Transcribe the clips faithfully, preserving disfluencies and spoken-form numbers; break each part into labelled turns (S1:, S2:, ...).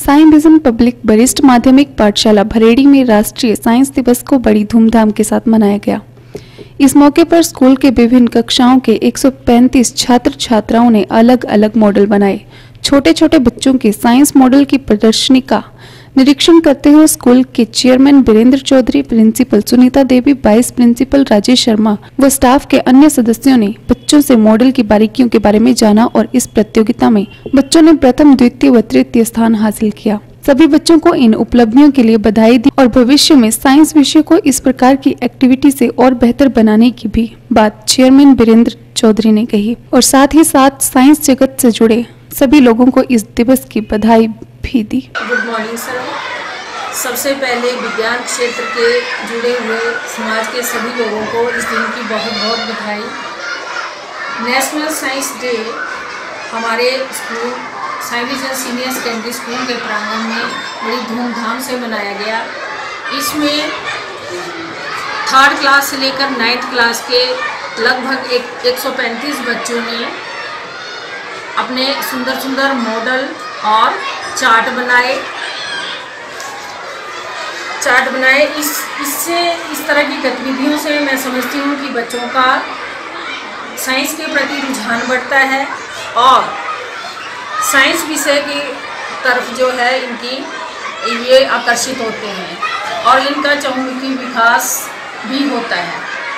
S1: Sai vision public वरिष्ठ माध्यमिक पाठशाला भरेड़ी में राष्ट्रीय साइंस दिवस को बड़ी धूमधाम के साथ मनाया गया। इस मौके पर स्कूल के विभिन्न कक्षाओं के एक सौ पैंतीस छात्र छात्राओं ने अलग अलग मॉडल बनाए। छोटे छोटे बच्चों के साइंस मॉडल की प्रदर्शनी का निरीक्षण करते हुए स्कूल के chairman Virendra Chaudhary, principal Sunita Devi, vice principal Rajesh Sharma व स्टाफ के अन्य सदस्यों ने बच्चों से मॉडल की बारीकियों के बारे में जाना और इस प्रतियोगिता में बच्चों ने प्रथम, द्वितीय व तृतीय स्थान हासिल किया। सभी बच्चों को इन उपलब्धियों के लिए बधाई दी और भविष्य में साइंस विषय को इस प्रकार की एक्टिविटी से और बेहतर बनाने की भी बात चेयरमैन वीरेंद्र चौधरी ने कही और साथ ही साथ साइंस जगत से जुड़े सभी लोगों को इस दिवस की बधाई भी दी।
S2: Good morning sir. सबसे पहले विज्ञान क्षेत्र के जुड़े हुए समाज के सभी लोगों को इस दिन की बहुत बहुत बधाई। नेशनल साइंस डे हमारे school Sai vision senior secondary school के प्रांगण में बड़ी धूमधाम से मनाया गया। इसमें थर्ड क्लास से लेकर नाइन्थ क्लास के लगभग एक एक सौ पैंतीस बच्चों ने अपने सुंदर सुंदर मॉडल और चार्ट बनाए चार्ट बनाए इस इससे इस तरह की गतिविधियों से मैं समझती हूँ कि बच्चों का साइंस के प्रति रुझान बढ़ता है और साइंस विषय की तरफ जो है इनकी ये आकर्षित होते हैं और इनका चहुमुखी विकास भी होता है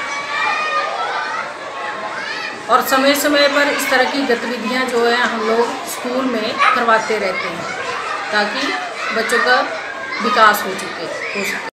S2: और समय समय पर इस तरह की गतिविधियां जो है हम लोग स्कूल में करवाते रहते हैं ताकि बच्चों का विकास हो चुके हो सके।